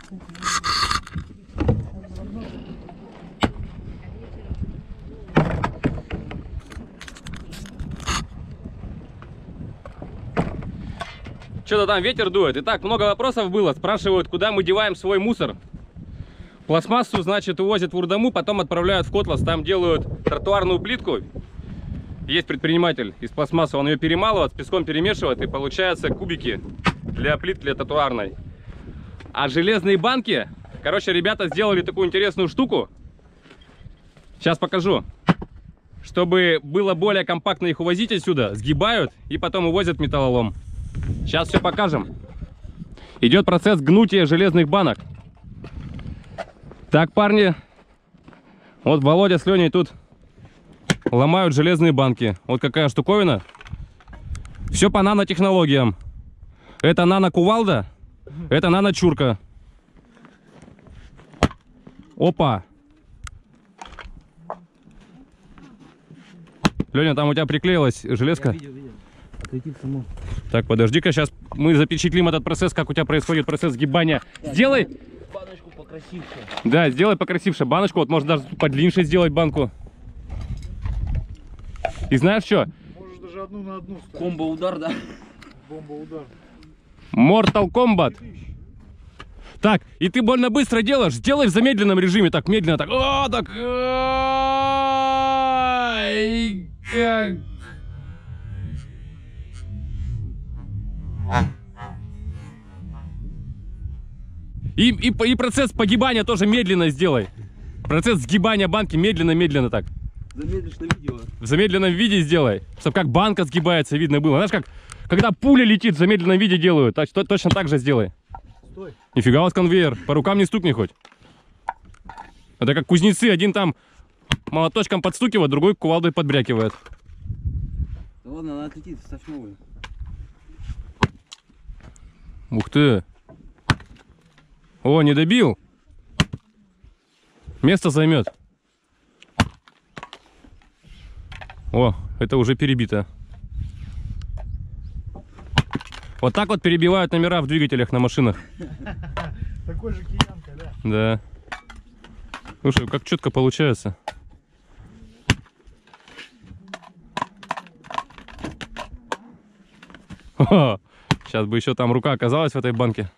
Что-то там ветер дует. Итак, много вопросов было. Спрашивают, куда мы деваем свой мусор. Пластмассу, значит, увозят в Урдаму, потом отправляют в Котлас. Там делают тротуарную плитку. Есть предприниматель из пластмассы, он ее перемалывает, с песком перемешивает, и получаются кубики для плитки, для тротуарной. А железные банки, короче, ребята сделали такую интересную штуку. Сейчас покажу. Чтобы было более компактно их увозить отсюда, сгибают и потом увозят в металлолом. Сейчас все покажем. Идет процесс гнутия железных банок. Так, парни, вот Володя с Леней тут ломают железные банки. Вот какая штуковина. Все по нанотехнологиям. Это нано-кувалда, это нано-чурка. Опа. Леня, там у тебя приклеилась железка? Я видел. Отлетит само. Так, подожди-ка, сейчас мы запечатлим этот процесс, как у тебя происходит процесс сгибания. Да, сделай баночку покрасивше. Да, сделай покрасивше баночку. Вот можно даже подлиннее сделать банку. И знаешь что? Можешь даже одну на одну ставить. Комбо-удар, да? Бомба-удар. Mortal Kombat. Так, и ты больно быстро делаешь. Сделай в замедленном режиме. Так, медленно, так. О, так. Ай, как. И процесс погибания тоже медленно сделай. Процесс сгибания банки медленно-медленно так. Замедлишь на видео. В замедленном виде сделай, чтобы как банка сгибается, видно было. Знаешь, как когда пуля летит, в замедленном виде делают. Так, точно так же сделай. Стой. Нифига у вас конвейер. По рукам не стукни хоть. Это как кузнецы. Один там молоточком подстукивает, другой кувалдой подбрякивает. Да ладно, она отлетит, ставь новую. Ух ты. О, не добил. Место займет. О, это уже перебито. Вот так вот перебивают номера в двигателях на машинах. Такой же киянка, да? Да. Слушай, как четко получается. Сейчас бы еще там рука оказалась в этой банке.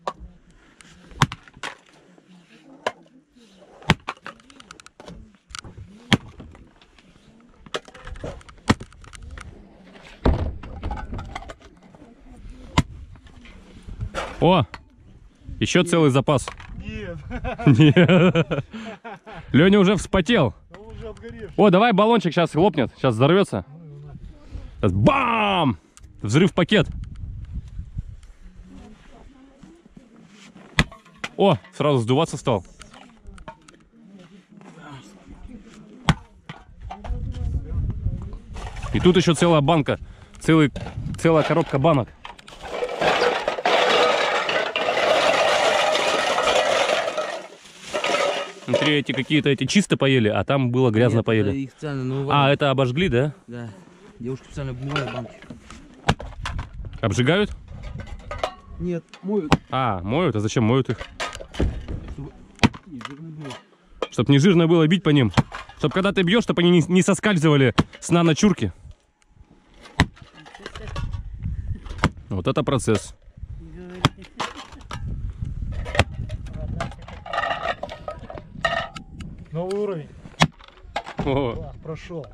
О, еще целый запас. Нет. Нет. Леня уже вспотел. Он уже обгоревший. О, давай баллончик сейчас лопнет, сейчас взорвется. Сейчас бам! Взрыв пакет. О, сразу сдуваться стал. И тут еще целая банка, целая коробка банок. Смотри, эти какие-то эти чисто поели, а там было грязно. Нет, поели. Их специально, а, это обожгли, да? Да. Девушки специально моют банки. Обжигают? Нет, моют. А, моют? А зачем моют их? Не жирно было. Чтоб не жирно было бить по ним. Чтоб когда ты бьешь, чтобы они не соскальзывали с нано-чурки. Вот это процесс. Новый уровень. О. Прошел.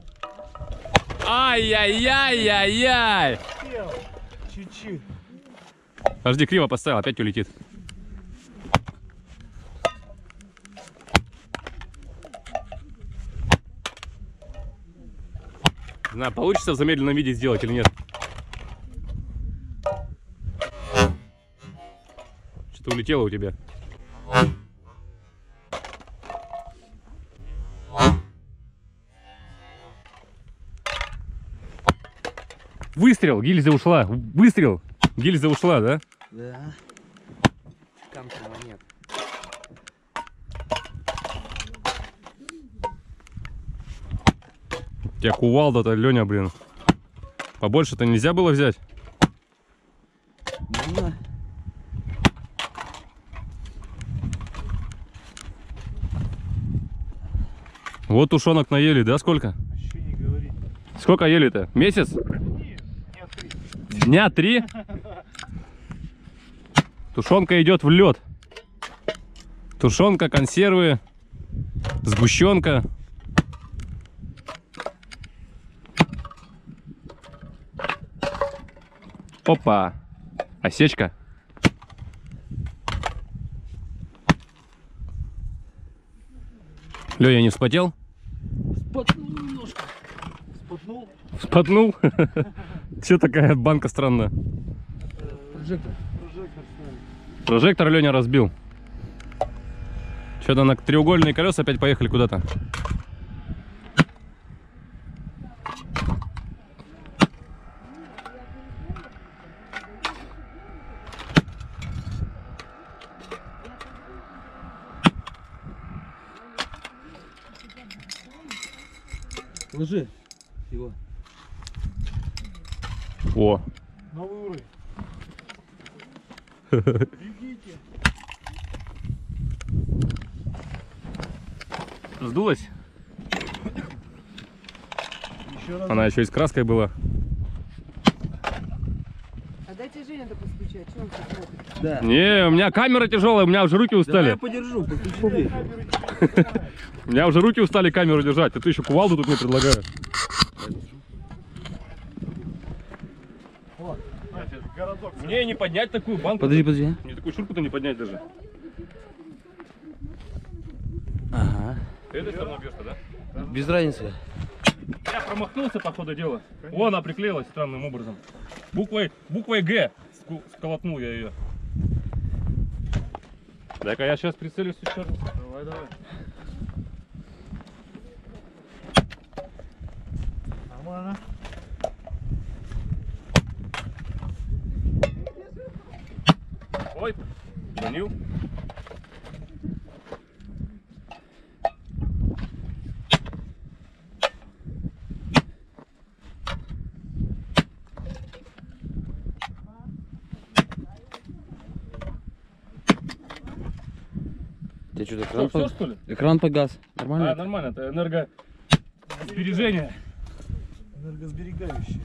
Ай-яй-яй-яй-яй! Чуть-чуть. Подожди, криво поставил, опять улетит. Не знаю, получится в замедленном виде сделать или нет. Что-то улетело у тебя. Выстрел, гильза ушла. Выстрел, гильза ушла, да? Да. Кампера нет. У тебя кувалда-то, Леня, блин. Побольше-то нельзя было взять? Можно. Вот тушенок наели, да, сколько? Вообще не говори. Сколько ели-то? Месяц? Нет, 3. Дня 3? Тушенка идет в лед. Тушенка, консервы, сгущенка. Опа! Осечка. Лёня, не вспотел? Спотнул немножко. Спотнул. Вспотнул? Че такая банка странная? Прожектор. Прожектор ставит. Прожектор Лёня разбил. Что-то на треугольные колеса опять поехали куда-то. Ложи его. О, Новый уровень. Бегите. сдулась? Еще раз. Она еще и с краской была. А дайте Жене это постучать, что он так мокрый? Да. Не, у меня камера тяжелая, у меня уже руки Давай устали. я подержу, подключи. Камеры тебе не снимают. У меня уже руки устали камеру держать, а ты еще кувалду тут мне предлагаешь. Вот. Знаете, городок. Мне не поднять такую банку. Подожди, подожди. Мне такую шурку-то не поднять даже. Ага. Ты этой стороной бьешь-то, да? Без разницы. Я промахнулся по ходу дела. О, она приклеилась странным образом. Буквой Г сколотнул я ее. Так, а я сейчас прицелюсь еще раз. Давай, давай. Нормально. Ой, Данил. Тебе что, Что, все что ли? экран погас. Нормально? А, нормально, это энергосбережение. Энергосберегающий.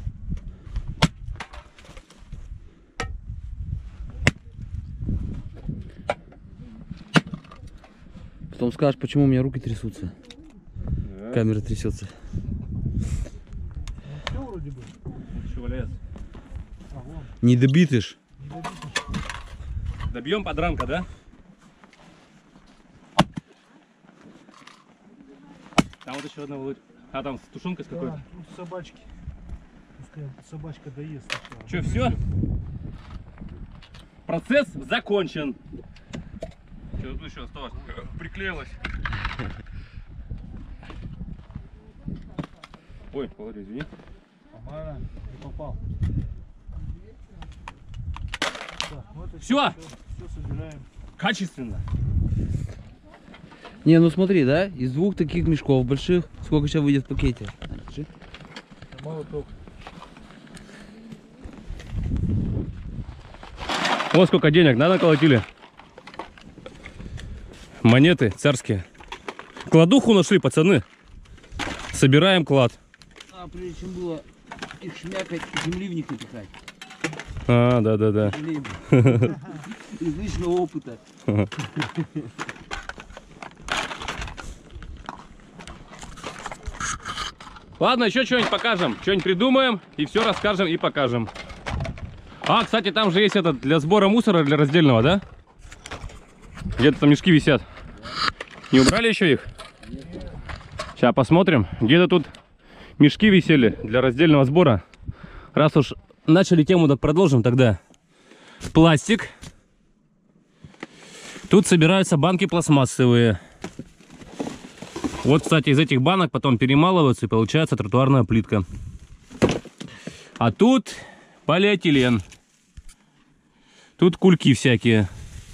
Потом скажешь, почему у меня руки трясутся. Да. Камера трясется. Все вроде бы. Еще валяется. А, вон. Не добитыш. Не добитый. Добьем подранка, да? Там вот еще одна Володь. А там с тушенкой с какой-то. Да, тут собачки. Пускай собачка доест сначала. Че, все? Процесс закончен. Что тут еще осталось? Приклеилось. Ой, Володя, извини. Нормально. Не попал. Так, ну это Всё. Все собираем. Качественно. Не, ну смотри, да? Из двух таких мешков больших, сколько сейчас выйдет в пакете? Держи. Это молоток. Вот сколько денег, да, наколотили? Монеты царские. Кладуху нашли, пацаны. Собираем клад. А, прежде чем было их шмякать, земли в них напихать. А, да-да-да. Из личного опыта. Ладно, еще что-нибудь покажем. Что-нибудь придумаем и все расскажем и покажем. А, кстати, там же есть этот для сбора мусора, для раздельного, да? Где-то там мешки висят. Не убрали еще их? Сейчас посмотрим. Где-то тут мешки висели для раздельного сбора. Раз уж начали тему, так продолжим тогда. Пластик. Тут собираются банки пластмассовые. Вот, кстати, из этих банок потом перемалываются и получается тротуарная плитка. А тут полиэтилен. Тут кульки всякие.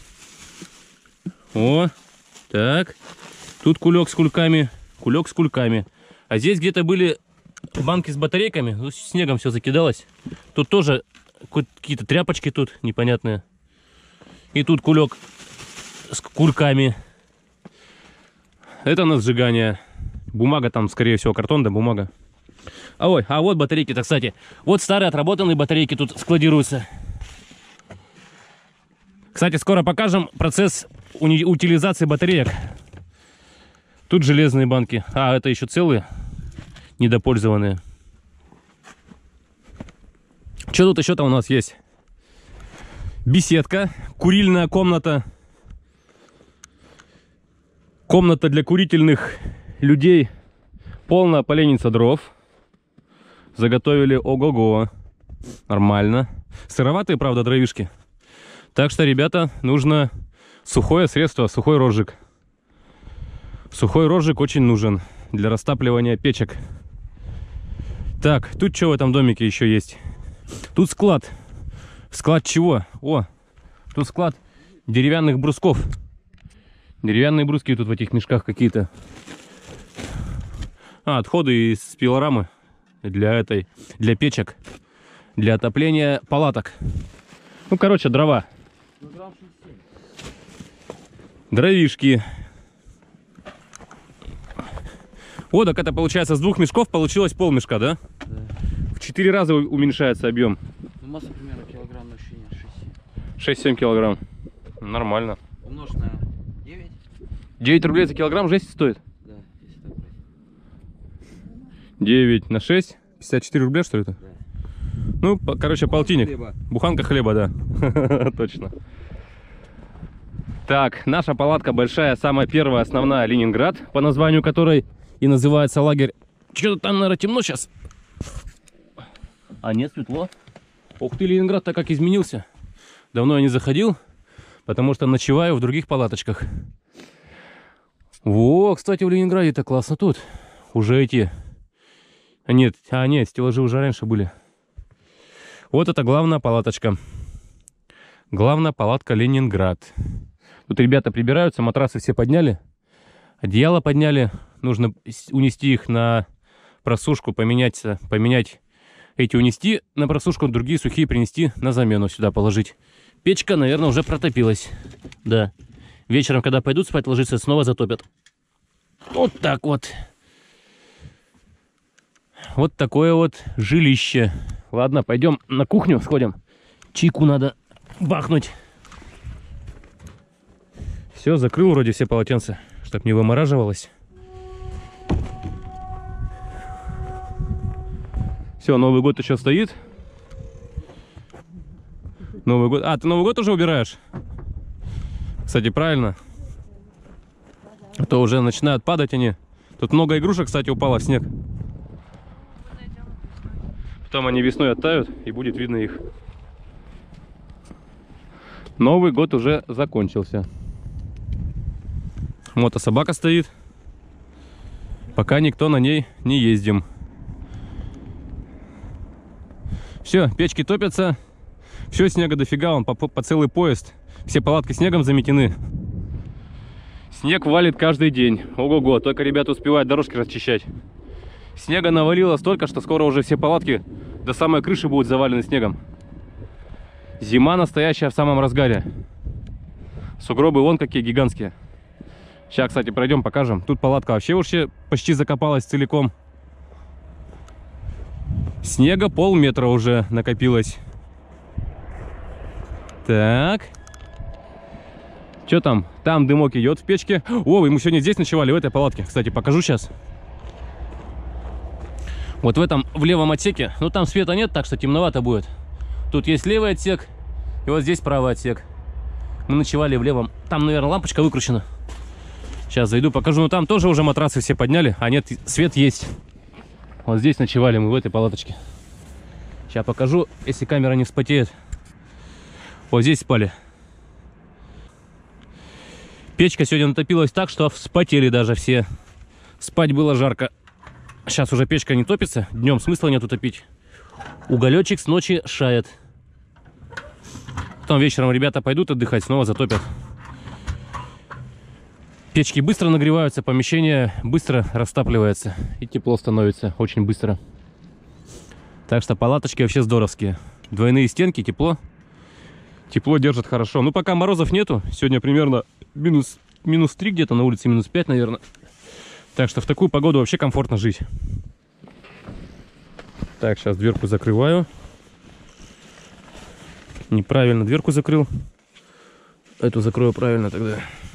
О, так. Тут кулек с кульками. Кулек с кульками. А здесь где-то были банки с батарейками. Ну, снегом все закидалось. Тут тоже какие-то тряпочки тут непонятные. И тут кулек с кульками. Это на сжигание. Бумага там, скорее всего, картон, да, бумага. А вот батарейки-то, кстати. Вот старые отработанные батарейки тут складируются. Кстати, скоро покажем процесс утилизации батареек. Тут железные банки. А, это еще целые, недопользованные. Что тут еще-то у нас есть? Беседка, курильная комната. Комната для курительных людей. Полная поленница дров. Заготовили ого-го. Нормально. Сыроватые, правда, дровишки. Так что, ребята, нужно сухое средство, сухой розжиг. Сухой розжиг очень нужен для растапливания печек. Так, тут что в этом домике еще есть? Тут склад. Склад чего? О, тут склад деревянных брусков. Деревянные бруски тут в этих мешках какие-то. Отходы из пилорамы для печек, для отопления палаток. Ну, короче, дрова. Дровишки. Вот, так это получается с 2 мешков получилось полмешка, да? Да. В 4 раза уменьшается объем. Ну, масса примерно килограмм, но еще нет, 6-7 килограмм. Нормально. умножь на 9. 9 рублей за килограмм жесть стоит? Да, если так брать. 9 на 6. 54 рубля, что ли, это? Да. Ну, короче, полтинник. Хлеба. Буханка хлеба, да. Точно. Так, наша палатка большая, самая первая, основная, Ленинград, по названию которой и называется лагерь. Что-то там, наверное, темно сейчас. А нет, светло. Ух ты, Ленинград-то как изменился. Давно я не заходил, потому что ночеваю в других палаточках. Во, кстати, в Ленинграде-то классно тут. Уже эти... Нет, стеллажи уже раньше были. Вот это главная палаточка. Главная палатка Ленинград. Тут ребята прибираются, матрасы все подняли. Одеяло подняли. Нужно унести их на просушку, поменять эти унести на просушку, другие сухие принести на замену, сюда положить. Печка, наверное, уже протопилась. Да. Вечером, когда пойдут спать ложиться, снова затопят. Вот так вот. Вот такое вот жилище. Ладно, пойдем на кухню сходим. Чайку надо бахнуть. Все, закрыл вроде все полотенца, чтоб не вымораживалось. Все, Новый год еще стоит. Новый год. А, ты Новый год уже убираешь? Кстати, правильно. А то уже начинают падать они. Тут много игрушек, кстати, упало в снег. Потом они весной оттают, и будет видно их. Новый год уже закончился. Мотособака стоит. Пока никто на ней не ездим. Все, печки топятся. Все, снега дофига, он по целый поезд. Все палатки снегом заметены. Снег валит каждый день. Ого-го, только ребята успевают дорожки расчищать. Снега навалило столько, что скоро уже все палатки до самой крыши будут завалены снегом. Зима настоящая в самом разгаре. Сугробы вон какие гигантские. Сейчас, кстати, пройдем, покажем. Тут палатка вообще почти закопалась целиком. Снега полметра уже накопилось. Так. Что там? Там дымок идет в печке. О, мы сегодня здесь ночевали, в этой палатке. Кстати, покажу сейчас. Вот в этом, в левом отсеке. Ну, там света нет, так что темновато будет. Тут есть левый отсек. И вот здесь правый отсек. Мы ночевали в левом. Там, наверное, лампочка выкручена. Сейчас зайду, покажу. Ну, там тоже уже матрасы все подняли. А нет, свет есть. Вот здесь ночевали мы, в этой палаточке. Сейчас покажу, если камера не вспотеет. Вот здесь спали. Печка сегодня натопилась так, что вспотели даже все. Спать было жарко. Сейчас уже печка не топится. Днем смысла нету топить. Уголечек с ночи шает. Потом вечером ребята пойдут отдыхать, снова затопят. Печки быстро нагреваются, помещение быстро растапливается. И тепло становится очень быстро. Так что палаточки вообще здоровские. Двойные стенки, тепло. Тепло держит хорошо. Ну, пока морозов нету. Сегодня примерно минус 3 где-то, на улице минус 5, наверное. Так что в такую погоду вообще комфортно жить. Так, сейчас дверку закрываю. Неправильно дверку закрыл. Эту закрою правильно тогда.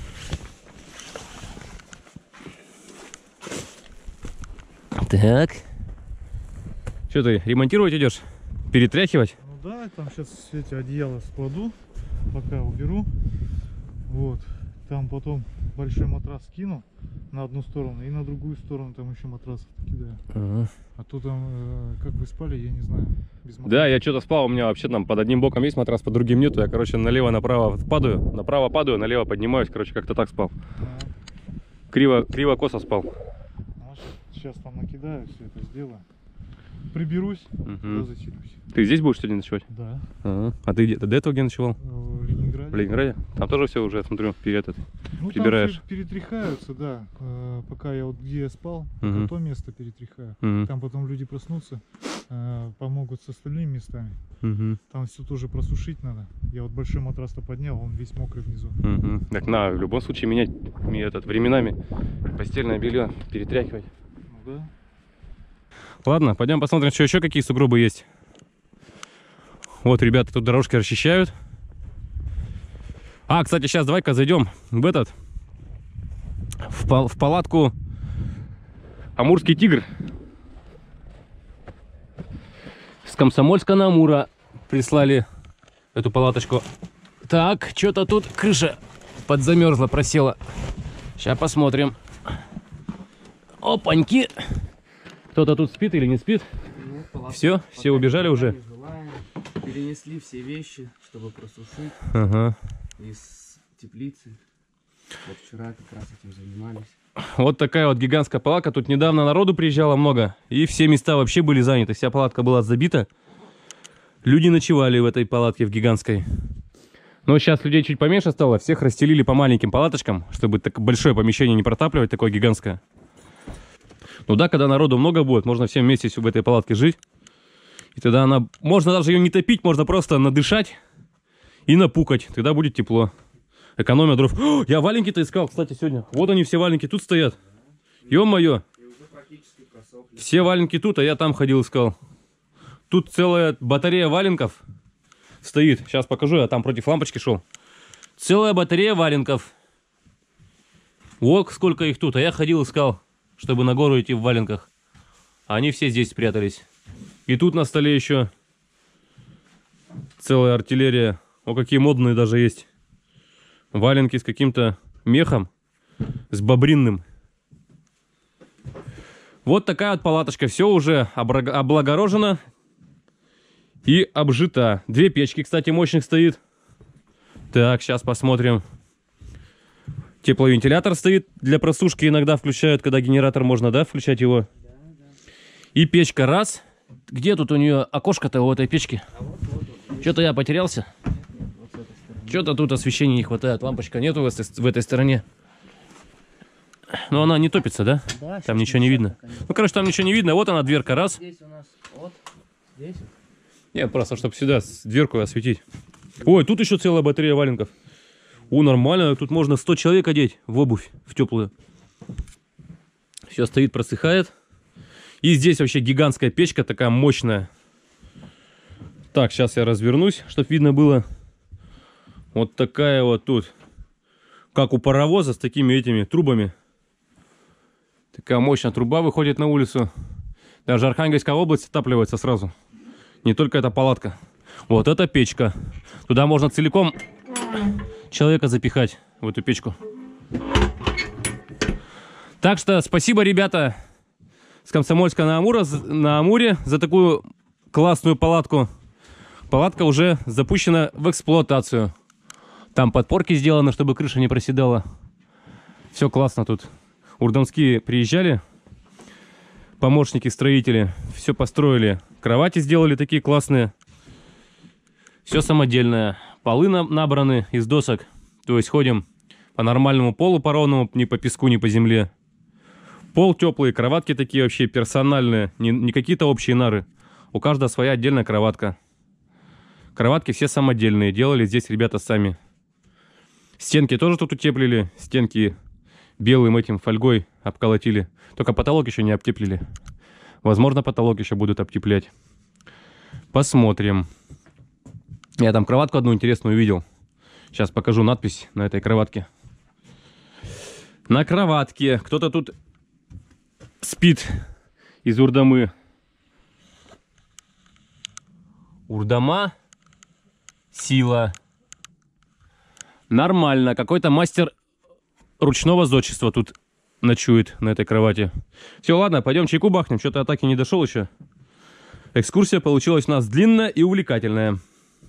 Так. Что ты, ремонтировать идешь? Перетряхивать? Ну да, там сейчас эти одеяла складу, пока уберу. Вот. Там потом большой матрас скину на одну сторону и на другую сторону там еще матрасов кидаю. Ага. А то там, как вы спали, я не знаю. Без матраса. Да, я что-то спал, у меня вообще там под одним боком есть матрас, под другим нету. Я, короче, налево-направо падаю, направо падаю, налево поднимаюсь, короче, как-то так спал. Криво-косо спал. Сейчас там накидаю, все это сделаю. Приберусь, туда заселюсь. Ты здесь будешь сегодня ночевать? Да. Ага. А ты где-то до этого где ночевал? В Ленинграде. В Ленинграде? Там тоже все уже, я смотрю, Ну, прибираешь. там перетряхаются, да. Пока я вот где я спал, Мгм. то место перетряхаю. Мгм. Там потом люди проснутся, помогут с остальными местами. Мгм. Там все тоже просушить надо. Я вот большой матрас-то поднял, он весь мокрый внизу. Мгм. Так на, в любом случае менять временами постельное белье, перетряхивать. Ну да. Ладно, пойдем посмотрим, что еще какие сугробы есть. Вот ребята тут дорожки расчищают. А, кстати, сейчас давай-ка зайдем в палатку Амурский тигр. С Комсомольска-на-Амура прислали эту палаточку. Так, что-то тут крыша подзамерзла, просела. Сейчас посмотрим. Опаньки. Кто-то тут спит или не спит? Все, все убежали уже. Перенесли все вещи, чтобы просушить Ага. из теплицы. Вот вчера как раз этим занимались. Вот такая вот гигантская палатка. Тут недавно народу приезжало много. И все места вообще были заняты. Вся палатка была забита. Люди ночевали в этой палатке, в гигантской. Но сейчас людей чуть поменьше стало. Всех расстелили по маленьким палаточкам, чтобы так большое помещение не протапливать, такое гигантское. Ну да, когда народу много будет, можно всем вместе в этой палатке жить. И тогда она... Можно даже ее не топить, можно просто надышать и напукать. Тогда будет тепло. Экономия дров. О, я валенки-то искал, кстати, сегодня. Вот они все валенки тут стоят. Ё-моё. Все валенки тут, а я там ходил искал. Тут целая батарея валенков стоит. Сейчас покажу, я там против лампочки шел. Целая батарея валенков. Вот сколько их тут. А я ходил искал, чтобы на гору идти в валенках. А они все здесь спрятались. И тут на столе еще целая артиллерия. О, какие модные даже есть. Валенки с каким-то мехом. С бобринным. Вот такая вот палаточка. Все уже облагорожено и обжита. Две печки, кстати, мощных стоит. Так, сейчас посмотрим. Тепловентилятор стоит для просушки. Иногда включают, когда генератор можно, да, включать его. И печка раз. Где тут у нее окошко-то у этой печки? Что-то я потерялся. Что-то тут освещения не хватает. Лампочка нету в этой стороне. Но она не топится, да? Да, Там ничего не видно. Ну, короче, там ничего не видно. Вот она, дверка, раз. Здесь у нас вот здесь. Нет, просто, чтобы сюда дверку осветить. Ой, тут еще целая батарея валенков. О, нормально. Тут можно 100 человек одеть в обувь, в теплую. Все стоит, просыхает. И здесь вообще гигантская печка, такая мощная. Так, сейчас я развернусь, чтобы видно было. Вот такая вот тут. Как у паровоза с такими этими трубами. Такая мощная труба выходит на улицу. Даже Архангельская область отапливается сразу. Не только эта палатка. Вот это печка. Туда можно целиком человека запихать, в эту печку. Так что спасибо, ребята, с Комсомольска на Амуре за такую классную палатку. Палатка уже запущена в эксплуатацию. Там подпорки сделаны, чтобы крыша не проседала. Все классно тут. Урдомские приезжали, помощники строители, все построили. Кровати сделали такие классные. Все самодельное. Полы набраны из досок. То есть ходим по нормальному полу, по ровному, ни по песку, ни по земле. Пол теплый, кроватки такие вообще персональные, не какие-то общие нары. У каждого своя отдельная кроватка. Кроватки все самодельные, делали здесь ребята сами. Стенки тоже тут утеплили, стенки белым этим фольгой обколотили. Только потолок еще не обтеплили. Возможно, потолок еще будут обтеплять. Посмотрим. Я там кроватку одну интересную увидел. Сейчас покажу надпись на этой кроватке. На кроватке кто-то тут спит из Урдамы. Урдама. Сила. Нормально. Какой-то мастер ручного зодчества тут ночует на этой кровати. Все, ладно, пойдем чайку бахнем. Что-то я так и не дошел еще. Экскурсия получилась у нас длинная и увлекательная.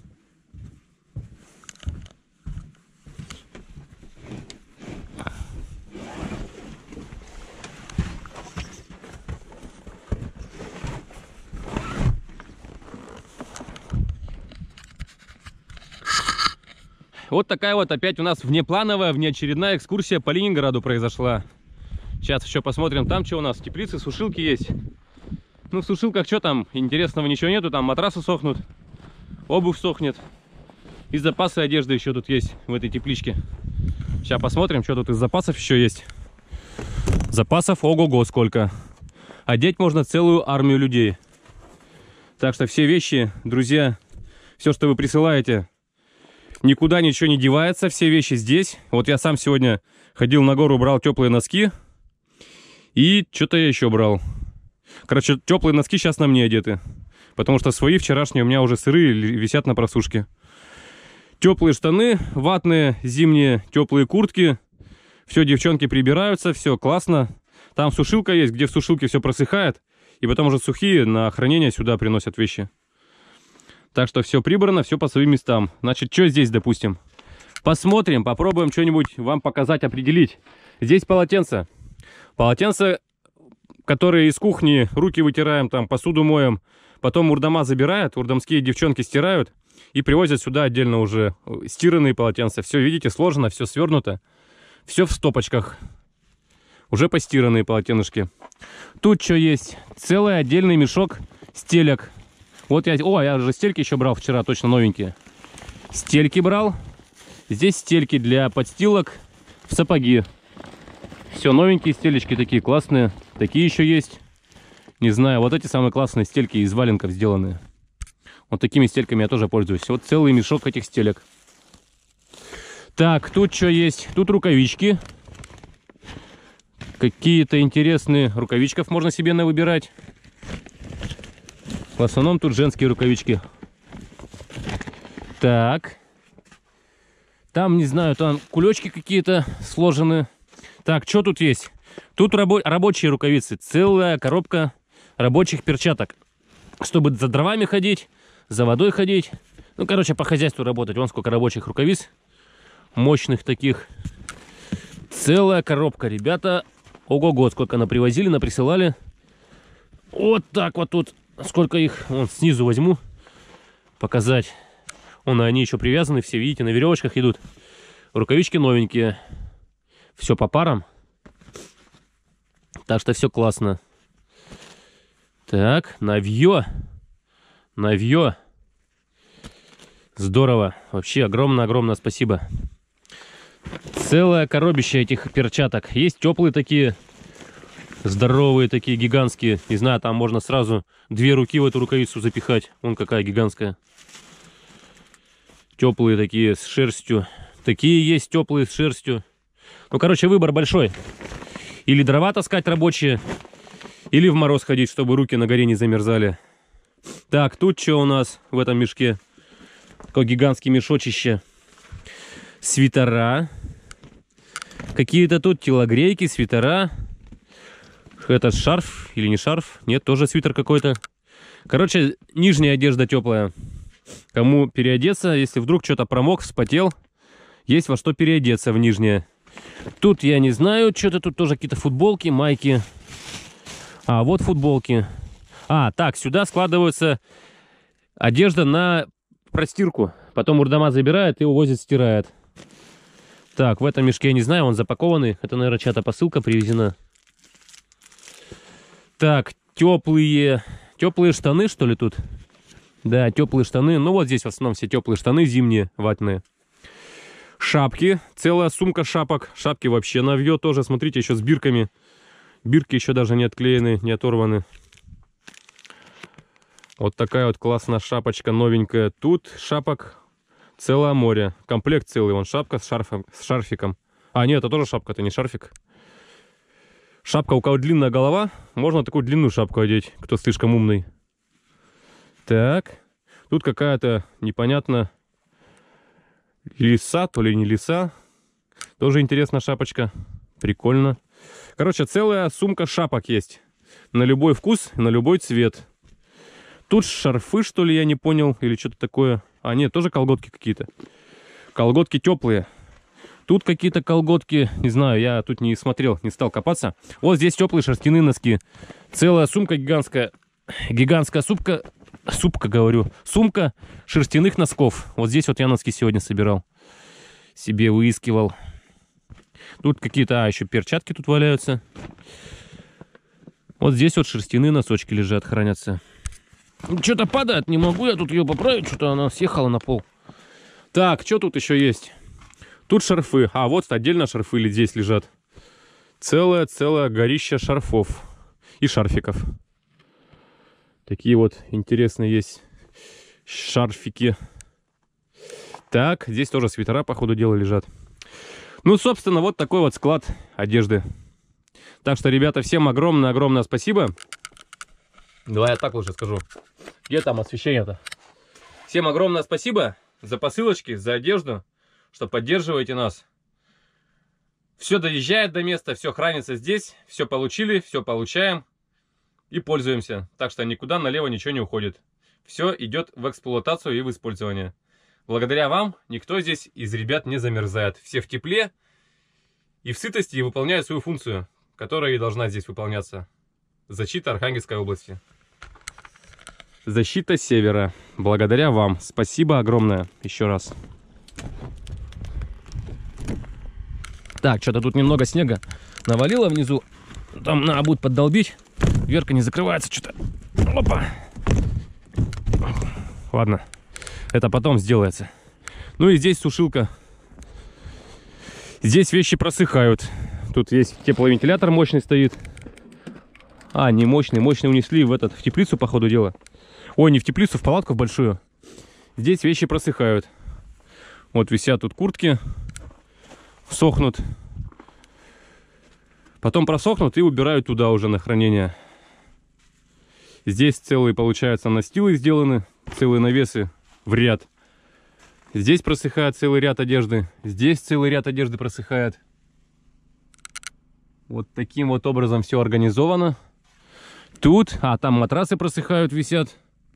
Вот такая вот опять у нас внеплановая, внеочередная экскурсия по Ленинграду произошла. Сейчас еще посмотрим, там что у нас, теплицы, сушилки есть. Ну, в сушилках что там, интересного ничего нету, там матрасы сохнут, обувь сохнет. И запасы одежды еще тут есть в этой тепличке. Сейчас посмотрим, что тут из запасов еще есть. Запасов ого-го сколько. Одеть можно целую армию людей. Так что все вещи, друзья, все, что вы присылаете, никуда ничего не девается, все вещи здесь. Вот я сам сегодня ходил на гору, брал теплые носки. И что-то я еще брал. Короче, теплые носки сейчас на мне одеты. Потому что свои вчерашние у меня уже сырые висят на просушке. Теплые штаны, ватные, зимние, теплые куртки. Все, девчонки прибираются, все классно. Там сушилка есть, где в сушилке все просыхает. И потом уже сухие на хранение сюда приносят вещи. Так что все прибрано, все по своим местам. Значит, что здесь, допустим? Посмотрим, попробуем что-нибудь вам показать, определить. Здесь полотенца. Полотенца, которые из кухни, руки вытираем, там посуду моем. Потом урдама забирают, урдамские девчонки стирают. И привозят сюда отдельно уже стиранные полотенца. Все, видите, сложено, все свернуто. Все в стопочках. Уже постиранные полотенышки. Тут что есть? Целый отдельный мешок стелек. Вот я... О, я же стельки еще брал вчера, точно новенькие. Стельки брал. Здесь стельки для подстилок в сапоги. Все, новенькие стелечки такие классные. Такие еще есть. Не знаю, вот эти самые классные стельки из валенков сделанные. Вот такими стельками я тоже пользуюсь. Вот целый мешок этих стелек. Так, тут что есть? Тут рукавички. Какие-то интересные рукавичков можно себе навыбирать. В основном тут женские рукавички. Так. Там, не знаю, там кулечки какие-то сложены. Так, что тут есть? Тут рабочие рукавицы. Целая коробка рабочих перчаток. Чтобы за дровами ходить, за водой ходить. Ну, короче, по хозяйству работать. Вон сколько рабочих рукавиц. Мощных таких. Целая коробка, ребята. Ого-го, сколько напривозили, наприсылали. Вот так вот тут. Сколько их, вон снизу возьму. Показать. Вон они еще привязаны, все, видите, на веревочках идут. Рукавички новенькие. Все по парам. Так что все классно. Так, навье. Навье. Здорово. Вообще огромное-огромное спасибо. Целое коробище этих перчаток. Есть теплые такие, здоровые такие, гигантские. Не знаю, там можно сразу 2 руки в эту рукавицу запихать. Вон какая гигантская. Теплые такие с шерстью. Такие есть теплые с шерстью. Ну, короче, выбор большой. Или дрова таскать рабочие, или в мороз ходить, чтобы руки на горе не замерзали. Так, тут что у нас в этом мешке? Такое гигантский мешочище. Свитера. Какие-то тут телогрейки, свитера. Это шарф или не шарф? Нет, тоже свитер какой-то. Короче, нижняя одежда теплая. Кому переодеться, если вдруг что-то промок, вспотел, есть во что переодеться в нижнее. Тут я не знаю, что-то тут тоже какие-то футболки, майки. А, вот футболки. А, так, сюда складывается одежда на простирку. Потом урдама забирает и увозит, стирает. Так, в этом мешке я не знаю, он запакованный. Это, наверное, чья-то посылка привезена. Так, теплые штаны, что ли, тут? Да, теплые штаны. Ну, вот здесь в основном все теплые штаны зимние, ватные. Шапки, целая сумка шапок. Шапки вообще навье тоже, смотрите, еще с бирками. Бирки еще даже не отклеены, не оторваны. Вот такая вот классная шапочка, новенькая. Тут шапок целое море. Комплект целый, вон шапка с шарфиком. А, нет, это тоже шапка, это не шарфик. Шапка, у кого длинная голова, можно такую длинную шапку одеть, кто слишком умный. Так, тут какая-то непонятно лиса, то ли не лиса. Тоже интересная шапочка, прикольно. Короче, целая сумка шапок есть. На любой вкус, на любой цвет. Тут шарфы, что ли, я не понял, или что-то такое. А, нет, тоже колготки какие-то. Колготки теплые. Тут какие-то колготки, не знаю, я тут не смотрел, не стал копаться. Вот здесь теплые шерстяные носки. Целая сумка гигантская. Гигантская сумка шерстяных носков. Вот здесь вот я носки сегодня собирал. Себе выискивал. Тут какие-то, еще перчатки тут валяются. Вот здесь вот шерстяные носочки лежат, хранятся. Что-то падает, не могу я тут ее поправить, что-то она съехала на пол. Так, что тут еще есть? Тут шарфы. А, вот отдельно шарфы здесь лежат. Целое горище шарфов и шарфиков. Такие вот интересные есть шарфики. Так, здесь тоже свитера, по ходу дела, лежат. Ну, собственно, вот такой вот склад одежды. Так что, ребята, всем огромное спасибо. Давай я так лучше скажу. Где там освещение-то? Всем огромное спасибо за посылочки, за одежду, что поддерживаете нас. Все доезжает до места, все хранится здесь, все получили, все получаем и пользуемся. Так что никуда налево ничего не уходит. Все идет в эксплуатацию и в использование. Благодаря вам никто здесь из ребят не замерзает. Все в тепле и в сытости и выполняют свою функцию, которая и должна здесь выполняться. Защита Архангельской области. Защита Севера. Благодаря вам. Спасибо огромное еще раз. Так, что-то тут немного снега навалило внизу. Там надо будет поддолбить. Дверка не закрывается что-то. Опа. Ладно. Это потом сделается. Ну и здесь сушилка. Здесь вещи просыхают. Тут есть тепловентилятор мощный стоит. А, не мощный. Мощный унесли в теплицу, по ходу дела. Ой, не в теплицу, в палатку в большую. Здесь вещи просыхают. Вот висят тут куртки. Сохнут. Потом просохнут и убирают туда уже на хранение. Здесь целые, получается, настилы сделаны. Целые навесы в ряд. Здесь просыхает целый ряд одежды. Здесь целый ряд одежды просыхает. Вот таким вот образом все организовано. Тут, там матрасы просыхают, висят.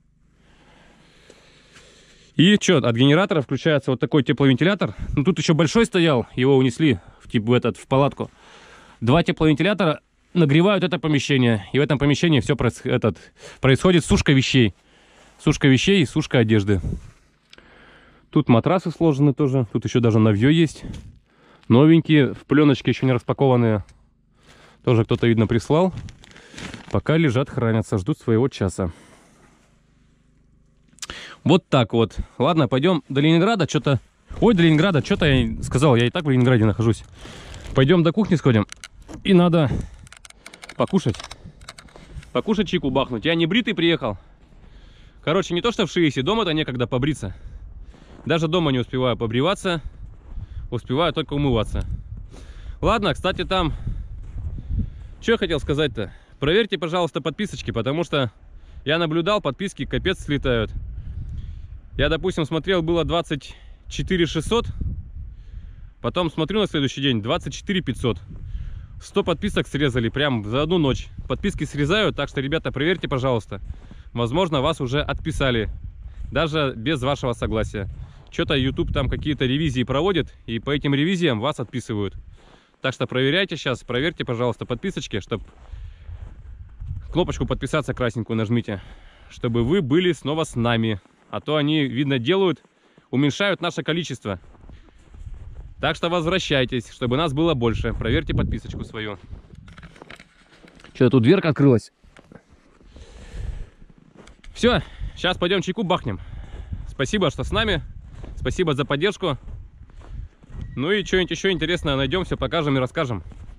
И что, от генератора включается вот такой тепловентилятор. Ну, тут еще большой стоял, его унесли в палатку. Два тепловентилятора нагревают это помещение. И в этом помещении все происходит сушка вещей. Сушка вещей и сушка одежды. Тут матрасы сложены тоже. Тут еще даже навье есть. Новенькие, в пленочке, еще не распакованные. Тоже кто-то, видно, прислал. Пока лежат, хранятся, ждут своего часа. Вот так вот. Ладно, пойдем до Ленинграда. Что-то... Ой, до Ленинграда. Что-то я сказал. Я и так в Ленинграде нахожусь. Пойдем до кухни сходим. И надо покушать. Покушать, чайку бахнуть. Я не бритый приехал. Короче, не то что в Шиисе. Дома-то некогда побриться. Даже дома не успеваю побриваться. Успеваю только умываться. Ладно, кстати, там... Что я хотел сказать-то? Проверьте, пожалуйста, подписочки, потому что я наблюдал, подписки капец слетают. Я, допустим, смотрел, было 24 600. Потом смотрю на следующий день, 24 500. 100 подписок срезали прям за одну ночь. Подписки срезают, так что, ребята, проверьте, пожалуйста. Возможно, вас уже отписали. Даже без вашего согласия. Что-то YouTube там какие-то ревизии проводит, и по этим ревизиям вас отписывают. Так что проверяйте сейчас, проверьте, пожалуйста, подписочки, чтобы кнопочку подписаться красненькую нажмите, чтобы вы были снова с нами. А то они, видно, делают, уменьшают наше количество. Так что возвращайтесь, чтобы нас было больше. Проверьте подписочку свою. Что-то тут дверка открылась. Все, сейчас пойдем чайку бахнем. Спасибо, что с нами. Спасибо за поддержку. Ну и что-нибудь еще интересное найдем, все покажем и расскажем.